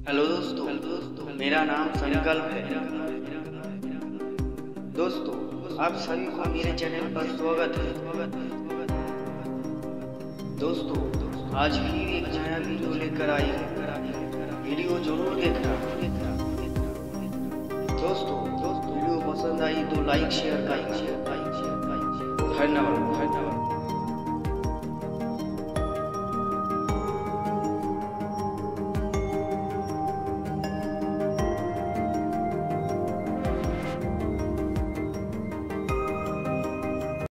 Hello दोस्तों, मेरा नाम संकल्प है। दोस्तों, आप सभी को मेरे चैनल पर स्वागत है। दोस्तों, आज फिर एक नया वीडियो लेकर आई हूँ। वीडियो जरूर देखना। दोस्तों, वीडियो पसंद आई तो लाइक शेयर करें। धन्यवाद।